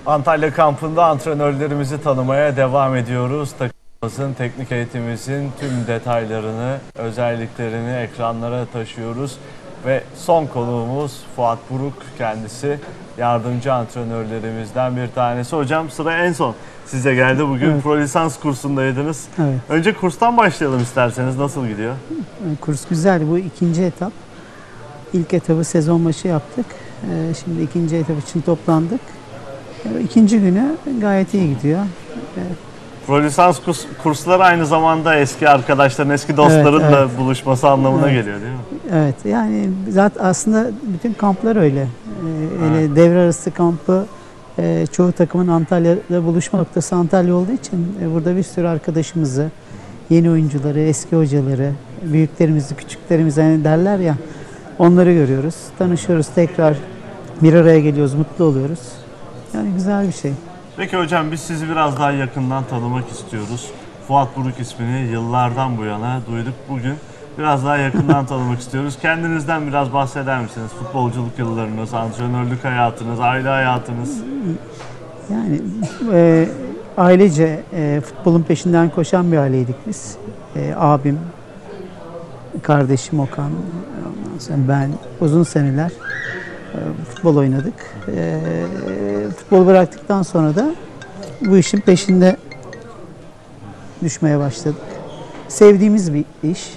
Antalya kampında antrenörlerimizi tanımaya devam ediyoruz. Takımımızın, teknik eğitimimizin tüm detaylarını, özelliklerini ekranlara taşıyoruz. Ve son konuğumuz Fuat Buruk, kendisi yardımcı antrenörlerimizden bir tanesi. Hocam sıra en son size geldi. Bugün Pro Lisans kursundaydınız. Evet. Önce kurstan başlayalım isterseniz. Nasıl gidiyor? Kurs güzel. Bu ikinci etap. İlk etabı sezon başı yaptık. Şimdi ikinci etap için toplandık. İkinci günü gayet iyi gidiyor. Pro Lisans kursları aynı zamanda eski arkadaşların, eski dostların Evet, da evet. buluşması anlamına Evet. geliyor değil mi? Evet, yani zaten aslında bütün kamplar öyle. Öyle Evet. devre arası kampı, çoğu takımın Antalya'da buluşma noktası Antalya olduğu için burada bir sürü arkadaşımızı, yeni oyuncuları, eski hocaları, büyüklerimizi, küçüklerimizi hani derler ya, onları görüyoruz, tanışıyoruz, tekrar bir araya geliyoruz, mutlu oluyoruz. Yani güzel bir şey. Peki hocam, biz sizi biraz daha yakından tanımak istiyoruz. Fuat Buruk ismini yıllardan bu yana duyduk. Bugün biraz daha yakından tanımak istiyoruz. Kendinizden biraz bahseder misiniz? Futbolculuk yıllarınız, antrenörlük hayatınız, aile hayatınız. Yani ailece futbolun peşinden koşan bir aileydik biz. Abim, kardeşim Okan, ondan sonra ben uzun seneler futbol oynadık. Futbol bıraktıktan sonra da bu işin peşinde düşmeye başladık. Sevdiğimiz bir iş,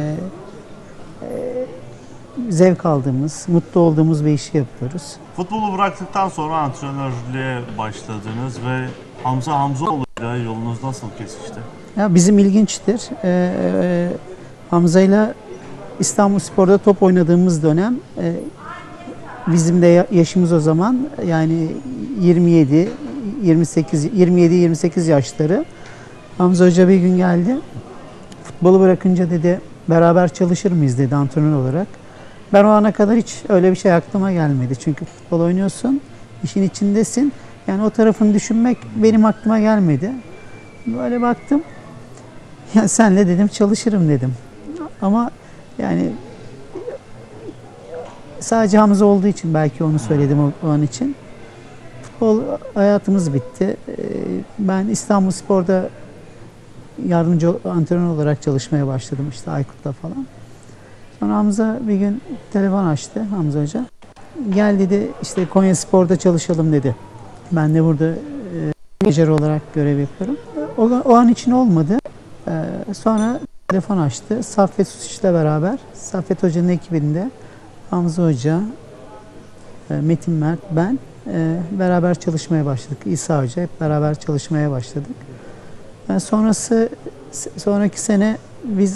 zevk aldığımız, mutlu olduğumuz bir işi yapıyoruz. Futbolu bıraktıktan sonra antrenörlüğe başladınız ve Hamza Hamzoğlu'yla yolunuz nasıl kesişti? Ya bizim ilginçtir. Hamza'yla İstanbulspor'da top oynadığımız dönem, bizim de yaşımız o zaman yani 27-28 yaşları. Hamza Hoca bir gün geldi. Futbolu bırakınca dedi beraber çalışır mıyız dedi antrenör olarak. Ben o ana kadar hiç öyle bir şey aklıma gelmedi. Çünkü futbol oynuyorsun, işin içindesin. Yani o tarafını düşünmek benim aklıma gelmedi. Böyle baktım. Ya senle dedim çalışırım dedim. Ama yani sadece Hamza olduğu için belki onu söyledim o an için. Futbol hayatımız bitti. Ben İstanbulspor'da yardımcı antrenör olarak çalışmaya başladım işte Aykut'la falan. Sonra Hamza bir gün telefon açtı, Hamza Hoca. Gel dedi, işte Konyaspor'da çalışalım dedi. Ben de burada menajer olarak görev yapıyorum. O an için olmadı. Sonra telefon açtı. Saffet Suç'la beraber, Saffet Hoca'nın ekibinde Hamza Hoca, Metin Mert, ben beraber çalışmaya başladık. İsa Hoca hep beraber çalışmaya başladık. Sonraki sene biz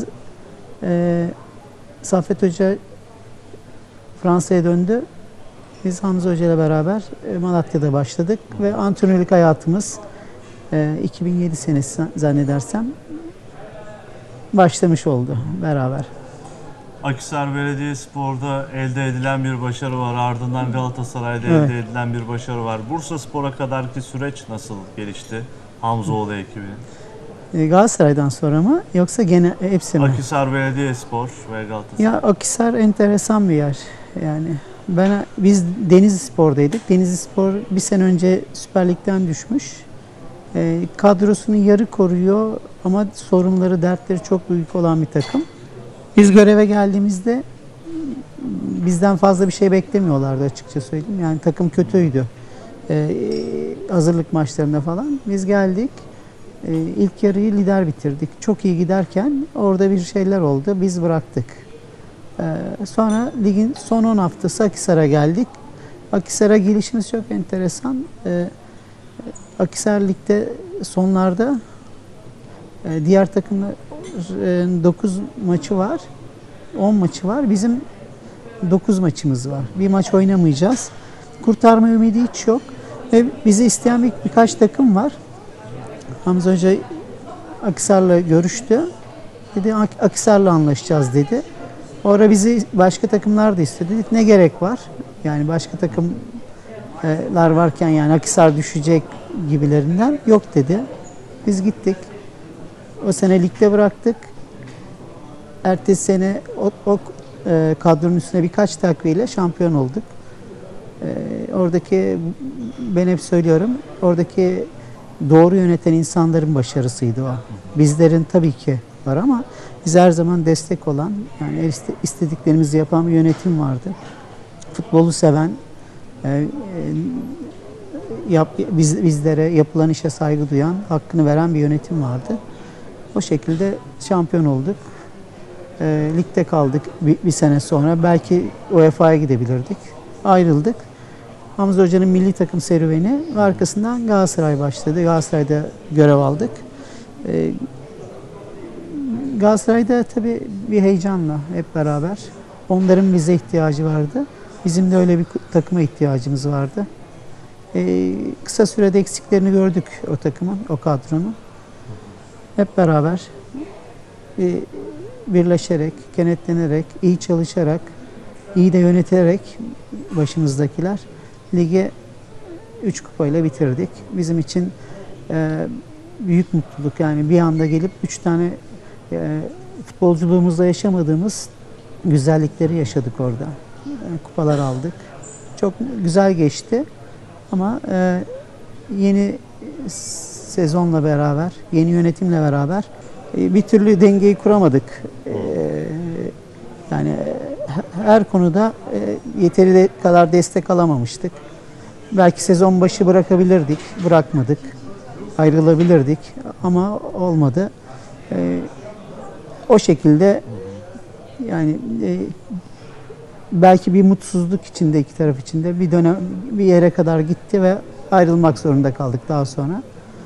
Saffet Hoca Fransa'ya döndü. Biz Hamza Hoca ile beraber Malatya'da başladık ve antrenörlük hayatımız 2007 senesi zannedersem başlamış oldu beraber. Akhisar Belediyespor'da elde edilen bir başarı var. Ardından Galatasaray'da Evet. elde edilen bir başarı var. Bursaspor'a kadarki süreç nasıl gelişti Hamzoğlu ekibinin? Galatasaray'dan sonra mı yoksa gene hepsi mi? Akhisar Belediyespor ve Galatasaray. Ya Akhisar enteresan bir yer. Yani biz Denizlispor'daydık. Denizlispor bir sene önce Süper Lig'den düşmüş. Kadrosunu yarı koruyor ama sorunları, dertleri çok büyük olan bir takım. Biz göreve geldiğimizde bizden fazla bir şey beklemiyorlardı açıkça söyleyeyim. Yani takım kötüydü. Hazırlık maçlarında falan. Biz geldik. İlk yarıyı lider bitirdik. Çok iyi giderken orada bir şeyler oldu. Biz bıraktık. Sonra ligin son 10 haftası Akhisar'a geldik. Akhisar'a gelişimiz çok enteresan. Akhisar Lig'de sonlarda diğer takımda 9 maçı var. 10 maçı var. Bizim 9 maçımız var. Bir maç oynamayacağız. Kurtarma ümidi hiç yok. Ve bizi isteyen birkaç takım var. Hamza Hoca Akhisar'la görüştü. Dedi Akhisar'la anlaşacağız dedi. Orada bizi başka takımlar da istedi. Dedik ne gerek var? Yani başka takımlar varken yani Akhisar düşecek gibilerinden yok dedi. Biz gittik. O sene ligde bıraktık. Ertesi sene o kadronun üstüne birkaç takviyeyle şampiyon olduk. Oradaki, ben hep söylüyorum, oradaki doğru yöneten insanların başarısıydı o. Bizlerin tabii ki var ama biz her zaman destek olan, yani istediklerimizi yapan bir yönetim vardı. Futbolu seven, bizlere yapılan işe saygı duyan, hakkını veren bir yönetim vardı. O şekilde şampiyon olduk. Ligde kaldık bir sene sonra. Belki UEFA'ya gidebilirdik. Ayrıldık. Hamza Hoca'nın milli takım serüveni ve arkasından Galatasaray başladı. Galatasaray'da görev aldık. Galatasaray'da tabii bir heyecanla hep beraber. Onların bize ihtiyacı vardı. Bizim de öyle bir takıma ihtiyacımız vardı. Kısa sürede eksiklerini gördük o takımın, o kadronun. Hep beraber birleşerek, kenetlenerek, iyi çalışarak, iyi de yöneterek başımızdakiler ligi 3 kupayla bitirdik. Bizim için büyük mutluluk, yani bir anda gelip 3 tane futbolculuğumuzda yaşamadığımız güzellikleri yaşadık orada. Kupalar aldık. Çok güzel geçti ama yeni sezonla beraber, yeni yönetimle beraber bir türlü dengeyi kuramadık. Yani her konuda yeteri kadar destek alamamıştık. Belki sezon başı bırakabilirdik, bırakmadık. Ayrılabilirdik ama olmadı. O şekilde yani belki bir mutsuzluk içinde, iki taraf içinde bir dönem bir yere kadar gitti ve ayrılmak zorunda kaldık daha sonra.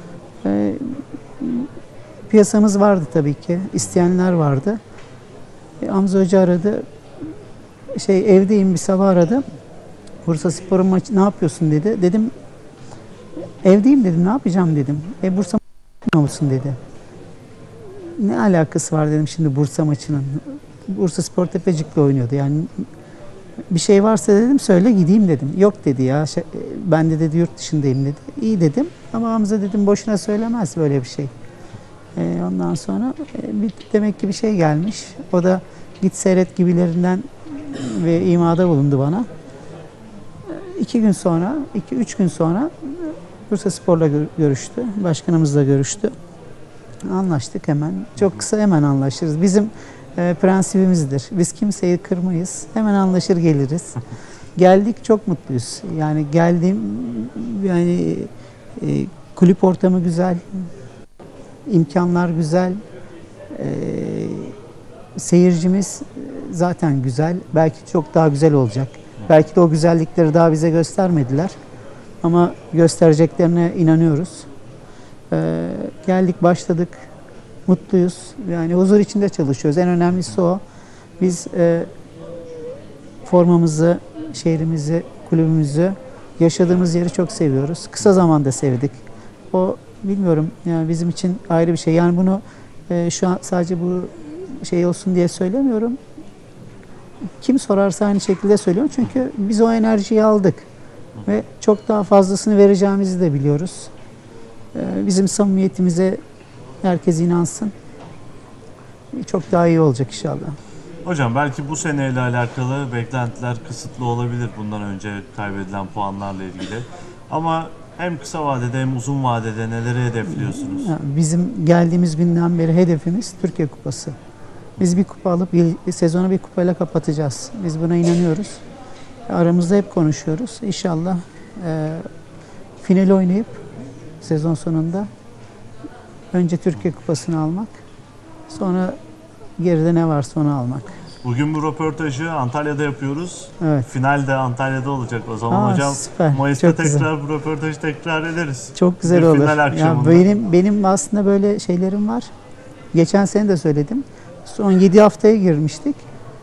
Piyasamız vardı tabii ki, isteyenler vardı. Hamza Hoca aradı, evdeyim, bir sabah aradı. Bursaspor'un maçı, ne yapıyorsun dedi. Dedim evdeyim dedim, ne yapacağım dedim. Bursa maçı mısın dedi. Ne alakası var dedim şimdi Bursa maçının. Bursaspor Tepecik'le oynuyordu yani. Bir şey varsa dedim söyle gideyim dedim. Yok dedi ya, ben de dedi yurt dışındayım dedi. İyi dedim ama Hamza dedim boşuna söylemez böyle bir şey. Ondan sonra demek ki bir şey gelmiş. O da git seyret gibilerinden ve imada bulundu bana. 2-3 gün sonra Bursaspor'la görüştü. Başkanımızla görüştü. Anlaştık hemen. Çok kısa hemen anlaşırız. Bizim prensibimizdir. Biz kimseyi kırmayız. Hemen anlaşır geliriz. Geldik, çok mutluyuz. Yani kulüp ortamı güzel. İmkanlar güzel. Seyircimiz zaten güzel. Belki çok daha güzel olacak. Belki de o güzellikleri daha bize göstermediler. Ama göstereceklerine inanıyoruz. Geldik, başladık. Mutluyuz. Yani huzur içinde çalışıyoruz. En önemlisi o. Biz formamızı, şehrimizi, kulübümüzü, yaşadığımız yeri çok seviyoruz. Kısa zamanda sevdik. O bilmiyorum yani bizim için ayrı bir şey. Yani bunu şu an sadece bu şey olsun diye söylemiyorum. Kim sorarsa aynı şekilde söylüyorum. Çünkü biz o enerjiyi aldık. Ve çok daha fazlasını vereceğimizi de biliyoruz. Bizim samimiyetimize herkes inansın. Çok daha iyi olacak inşallah. Hocam belki bu seneyle alakalı beklentiler kısıtlı olabilir bundan önce kaybedilen puanlarla ilgili. Ama hem kısa vadede hem uzun vadede neleri hedefliyorsunuz? Bizim geldiğimiz günden beri hedefimiz Türkiye Kupası. Biz bir kupa alıp sezonu bir kupayla kapatacağız. Biz buna inanıyoruz. Aramızda hep konuşuyoruz. İnşallah finali oynayıp sezon sonunda önce Türkiye Kupası'nı almak, sonra geride ne varsa onu almak. Bugün bu röportajı Antalya'da yapıyoruz. Evet. Final de Antalya'da olacak. O zaman hocam süper. Mayıs'ta Çok tekrar güzel. bu röportajı tekrar ederiz. Çok güzel bir olur. Final akşamında. Ya benim aslında böyle şeylerim var. Geçen sene de söyledim. Son 7 haftaya girmiştik.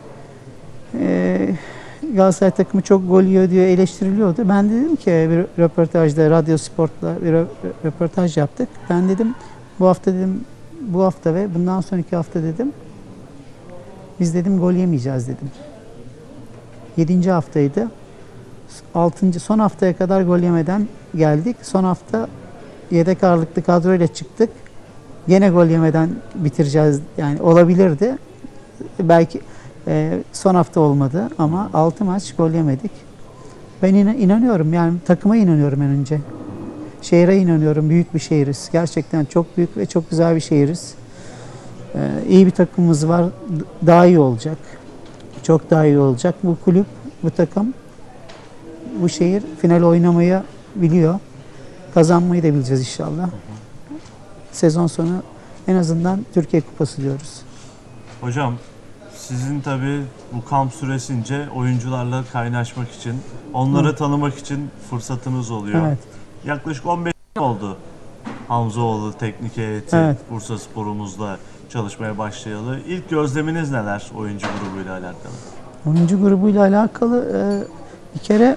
Galatasaray takımı çok gol yiyor diye eleştiriliyordu. Ben dedim ki bir röportajda, Radyo Sport'la bir röportaj yaptık. Ben dedim bu hafta ve bundan sonraki hafta dedim biz dedim gol yemeyeceğiz dedim. 7. haftaydı. Son haftaya kadar gol yemeden geldik. Son hafta yedek ağırlıklı kadroyla çıktık. Gene gol yemeden bitireceğiz. Yani olabilirdi. Belki son hafta olmadı ama 6 maç gol yemedik. Ben inanıyorum, yani takıma inanıyorum en önce. Şehre inanıyorum, büyük bir şehiriz. Gerçekten çok büyük ve çok güzel bir şehiriz. İyi bir takımımız var, daha iyi olacak. Çok daha iyi olacak. Bu kulüp, bu takım, bu şehir final oynamayı biliyor. Kazanmayı da bileceğiz inşallah. Sezon sonu en azından Türkiye Kupası diyoruz. Hocam, sizin tabii bu kamp süresince oyuncularla kaynaşmak için, onları tanımak için fırsatınız oluyor. Evet. Yaklaşık 15 yıl oldu Hamzoğlu Teknik Heyeti Evet. Bursaspor'umuzla çalışmaya başlayalı. İlk gözleminiz neler oyuncu grubuyla alakalı? Oyuncu grubuyla alakalı bir kere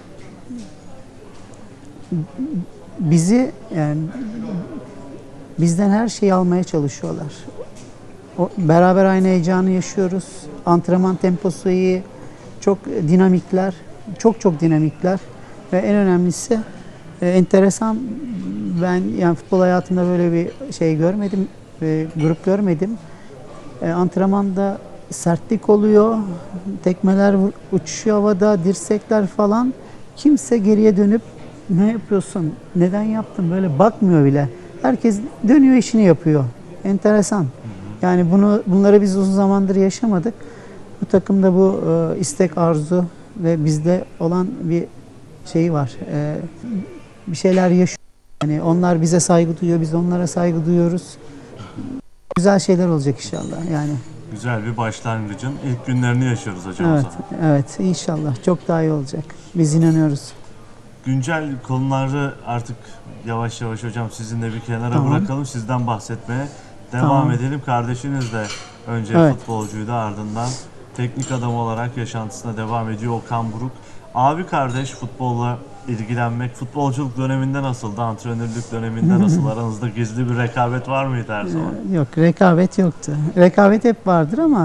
bizi, yani bizden her şeyi almaya çalışıyorlar. Beraber aynı heyecanı yaşıyoruz. Antrenman temposu iyi. Çok dinamikler. Çok dinamikler. Ve en önemlisi enteresan, ben yani futbol hayatımda böyle bir şey görmedim. Grup görmedim. Antrenmanda sertlik oluyor. Tekmeler uçuşuyor havada, dirsekler falan. Kimse geriye dönüp ne yapıyorsun, neden yaptın böyle bakmıyor bile. Herkes dönüyor, işini yapıyor. Enteresan. Yani bunları biz uzun zamandır yaşamadık. Bu takımda bu istek, arzu ve bizde olan bir şey var. Bir şeyler yaşıyor. Yani onlar bize saygı duyuyor, biz onlara saygı duyuyoruz. Güzel şeyler olacak inşallah yani. Güzel bir başlangıcın ilk günlerini yaşıyoruz hocam. Evet, evet, inşallah çok daha iyi olacak. Biz inanıyoruz. Güncel konuları artık yavaş yavaş hocam sizinle bir kenara bırakalım. Sizden bahsetmeye devam edelim. Kardeşiniz de önce futbolcuydu, ardından teknik adam olarak yaşantısına devam ediyor Okan Buruk. Abi kardeş futbolla ilgilenmek, futbolculuk döneminde nasıldı? Antrenörlük döneminde nasıl? Aranızda gizli bir rekabet var mıydı her zaman? Yok, rekabet yoktu. Rekabet hep vardır ama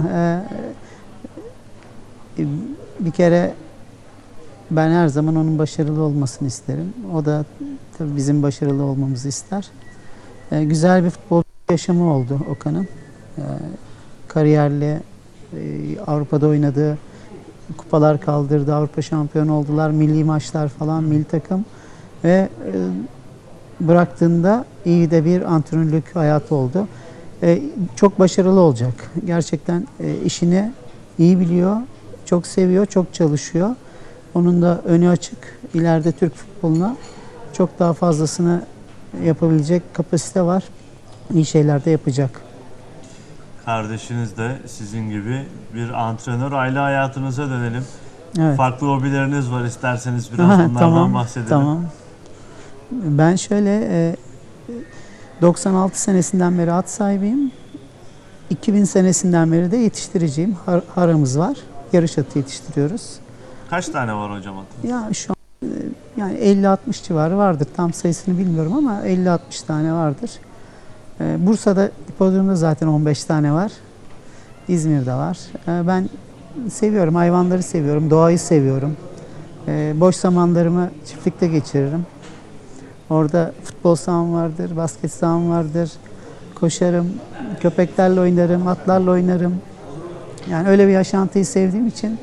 bir kere ben her zaman onun başarılı olmasını isterim. O da tabii bizim başarılı olmamızı ister. Güzel bir futbol yaşamı oldu Okan'ın. Kariyerli, Avrupa'da oynadı, kupalar kaldırdı, Avrupa şampiyonu oldular, milli maçlar falan, milli takım ve bıraktığında iyi de bir antrenörlük hayatı oldu. Çok başarılı olacak. Gerçekten işini iyi biliyor, çok seviyor, çok çalışıyor. Onun da önü açık. İleride Türk futboluna çok daha fazlasını yapabilecek kapasite var. İyi şeyler de yapacak. Kardeşiniz de sizin gibi bir antrenör. Aile hayatınıza dönelim. Evet. Farklı hobileriniz var. İsterseniz biraz bunlardan bahsedelim. Tamam. Ben şöyle 96 senesinden beri at sahibiyim. 2000 senesinden beri de yetiştiriciyim. Haramız var. Yarış atı yetiştiriyoruz. Kaç tane var hocam atınız? Ya şu an yani 50-60 civarı vardır. Tam sayısını bilmiyorum ama 50-60 tane vardır. Bursa'da hipodromda zaten 15 tane var. İzmir'de var. Ben seviyorum, hayvanları seviyorum, doğayı seviyorum. Boş zamanlarımı çiftlikte geçiririm. Orada futbol saham vardır, basket saham vardır. Koşarım, köpeklerle oynarım, atlarla oynarım. Yani öyle bir yaşantıyı sevdiğim için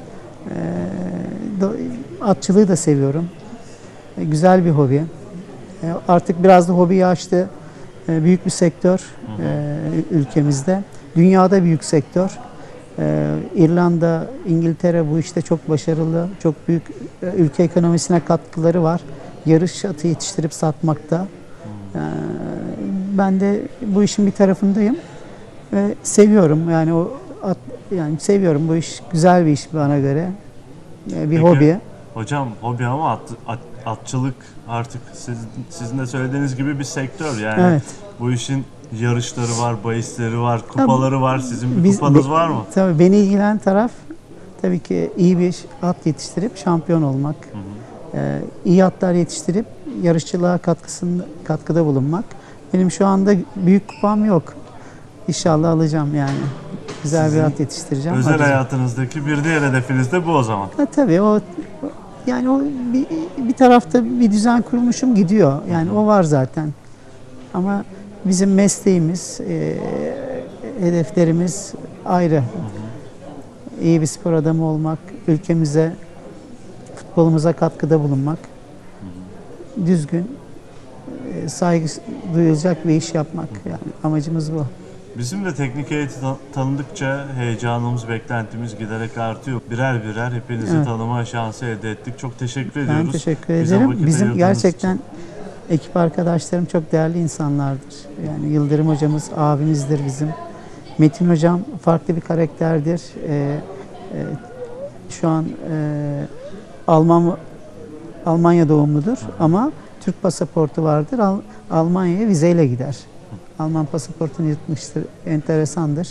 atçılığı da seviyorum. Güzel bir hobi. Artık biraz da hobiyi açtı. Büyük bir sektör ülkemizde. Dünyada büyük sektör. İrlanda, İngiltere bu işte çok başarılı, çok büyük ülke ekonomisine katkıları var. Yarış atı yetiştirip satmakta. Ben de bu işin bir tarafındayım ve seviyorum. Yani seviyorum, bu iş güzel bir iş bana göre. Bir hobi. Hocam hobi ama atçılık artık sizin de söylediğiniz gibi bir sektör yani. Evet. Bu işin yarışları var, bahisleri var, kupaları var. Sizin bir kupanız var mı? Tabii beni ilgilenen taraf tabii ki iyi bir at yetiştirip şampiyon olmak. İyi atlar yetiştirip yarışçılığa katkıda bulunmak. Benim şu anda büyük kupam yok. İnşallah alacağım yani. Güzel bir at yetiştireceğim. Özel hayatınızdaki bir diğer hedefiniz de bu o zaman. Tabii o bir tarafta bir düzen kurmuşum gidiyor. Yani o var zaten. Ama bizim mesleğimiz, hedeflerimiz ayrı. İyi bir spor adamı olmak, ülkemize futbolumuza katkıda bulunmak, düzgün, saygı duyulacak bir iş yapmak. Yani amacımız bu. Bizim de teknik heyeti tanıdıkça heyecanımız, beklentimiz giderek artıyor. Birer birer hepinizi Evet. tanıma şansı elde ettik. Çok teşekkür ediyoruz. Ben teşekkür Bize ederim. vakit Bizim ayırdığınız gerçekten için. ekip arkadaşlarım çok değerli insanlardır. Yani Yıldırım hocamız abimizdir bizim. Metin hocam farklı bir karakterdir. Şu an Almanya doğumludur ama Türk pasaportu vardır. Almanya'ya vizeyle gider. Alman pasaportunu yırtmıştır. Enteresandır.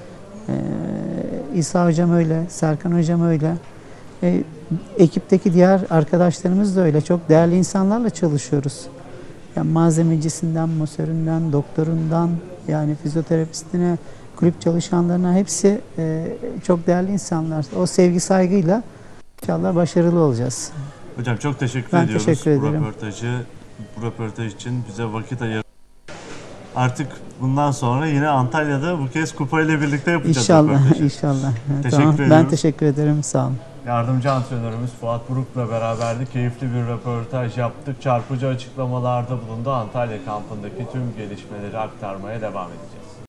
İsa hocam öyle, Serkan hocam öyle. Ekipteki diğer arkadaşlarımız da öyle. Çok değerli insanlarla çalışıyoruz. Yani malzemecisinden, masöründen, doktorundan, yani fizyoterapistine, kulüp çalışanlarına hepsi çok değerli insanlar. O sevgi saygıyla inşallah başarılı olacağız. Hocam çok teşekkür Ben ediyoruz teşekkür ederim. bu röportaj için bize vakit ayırdınız. Artık bundan sonra yine Antalya'da bu kez kupa ile birlikte yapacağız İnşallah, röportajı. inşallah. Teşekkür Tamam. ediyorum. Ben teşekkür ederim. Sağ olun. Yardımcı antrenörümüz Fuat Buruk'la beraberdik. Keyifli bir röportaj yaptık. Çarpıcı açıklamalarda bulundu. Antalya kampındaki tüm gelişmeleri aktarmaya devam edeceğiz.